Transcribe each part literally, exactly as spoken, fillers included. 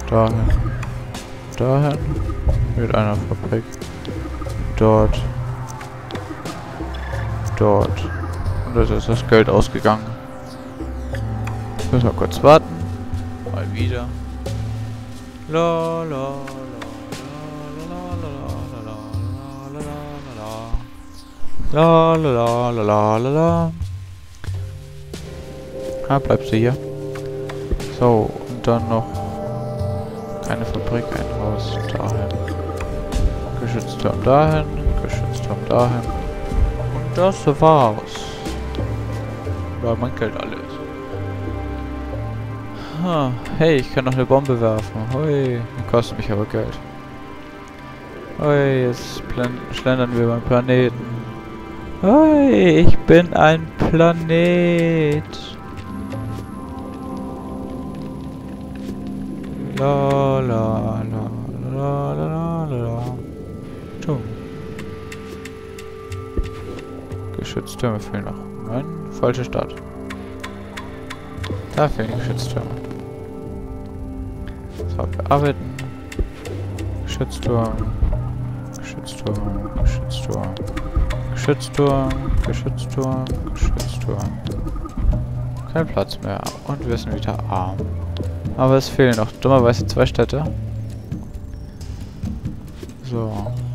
dahin, dahin, mit einer Fabrik, dort, dort. Und das ist das Geld ausgegangen. Müssen wir kurz warten. Mal wieder. La la la la la la la la la la la la. Ah, bleibst du hier? So, und dann noch eine Fabrik, ein Haus dahin. Geschützturm dahin, Geschützturm dahin. Und das war's. Weil mein Geld alles. Ah, hey, ich kann noch eine Bombe werfen. Hui, die kostet mich aber Geld. Hui, jetzt schlendern wir beim Planeten. Hui, ich bin ein Planet. La la la la la la la. Tum. Geschütztürme fehlen noch. Nein, falsche Stadt. Da fehlen die Geschütztürme. So, bearbeiten. Geschützturm. Geschützturm. Geschützturm. Geschützturm. Geschützturm. Geschützturm. Kein Platz mehr. Und wir sind wieder arm. Aber es fehlen noch dummerweise zwei Städte. So.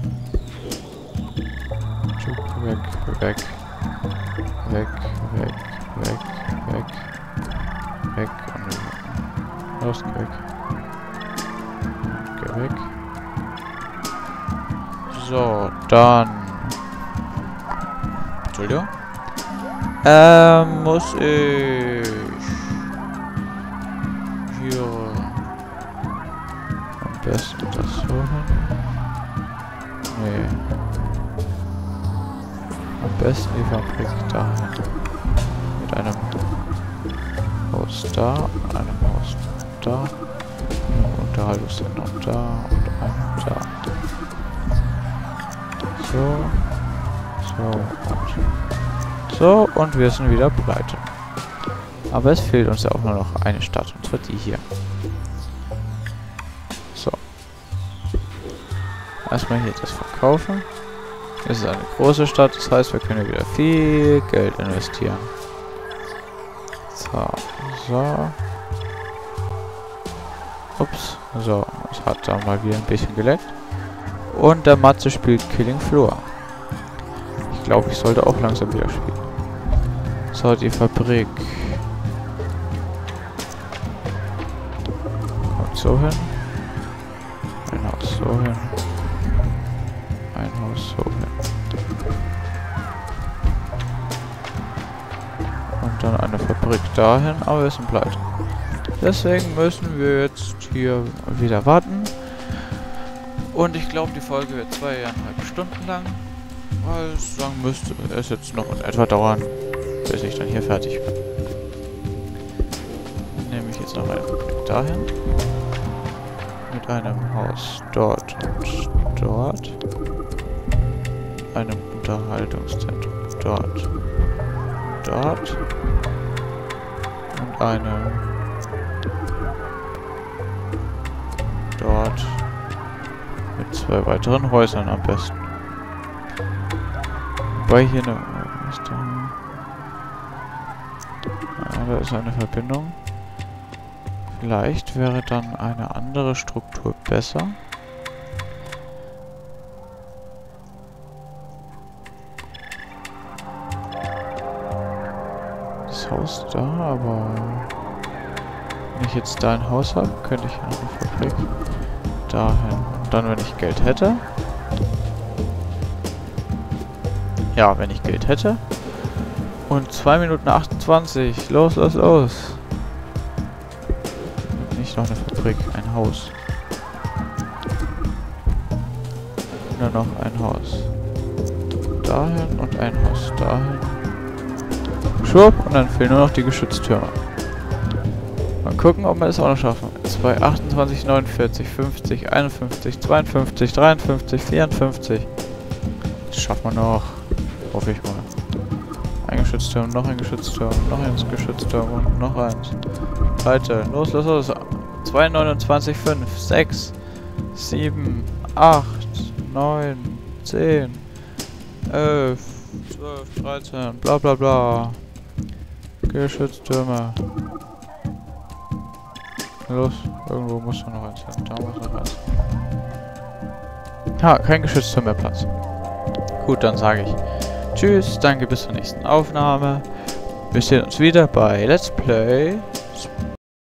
Weg, weg. Weg, weg, weg, weg. Weg und los, weg. Geh weg. So, dann. Entschuldigung. Ähm, muss ich hier am besten das so hin. Nee. Am besten die Fabrik dahin. Mit einem Haus da, einem Haus da, einem Unterhaltungszentrum da und einem da. So, so und so und wir sind wieder pleite. Aber es fehlt uns ja auch nur noch eine Stadt, und zwar die hier. So. Erstmal hier das verkaufen. Es ist eine große Stadt, das heißt, wir können wieder viel Geld investieren. So, so. Ups, so, es hat da mal wieder ein bisschen geleckt. Und der Matze spielt Killing Floor. Ich glaube, ich sollte auch langsam wieder spielen. So, die Fabrik. Kommt so hin. Ein Haus so hin. Ein Haus so hin. Und dann eine Fabrik dahin, aber wir sind pleite. Deswegen müssen wir jetzt hier wieder warten. Und ich glaube, die Folge wird zweieinhalb Stunden lang. Weil es sagen müsste, es jetzt noch in etwa dauern, bis ich dann hier fertig bin. Dann nehme ich jetzt noch eine Fabrik dahin. Mit einem Haus dort und dort. Einem Unterhaltungszentrum dort. Dort. Und einem dort. Mit zwei weiteren Häusern am besten. Wobei hier eine... Was da? Ah, da ist eine Verbindung. Vielleicht wäre dann eine andere Struktur besser. Das Haus da, aber... Wenn ich jetzt da ein Haus habe, könnte ich eine Fabrik dahin. Und dann, wenn ich Geld hätte... Ja, wenn ich Geld hätte. Und zwei Minuten achtundzwanzig. Los, los, los. Nicht noch eine Fabrik, ein Haus. Nur noch ein Haus. Dahin und ein Haus dahin. Schwupp, und dann fehlen nur noch die Geschütztürme. Mal gucken, ob wir es auch noch schaffen. zwei, achtundzwanzig, neunundvierzig, fünfzig, einundfünfzig, zweiundfünfzig, dreiundfünfzig, vierundfünfzig. Das schaffen wir noch. Hoffe ich mal. Ein Geschützturm, noch ein Geschützturm, noch ein Geschützturm und noch eins. Weiter. Los, los, los. zwei, neunundzwanzig, fünf, sechs, sieben, acht, neun, zehn, elf, zwölf, dreizehn, bla bla bla. Geschütztürme. Los, irgendwo muss noch eins sein. Da muss noch eins sein. Ha, kein Geschützturm mehr Platz. Gut, dann sage ich tschüss, danke, bis zur nächsten Aufnahme. Wir sehen uns wieder bei Let's Play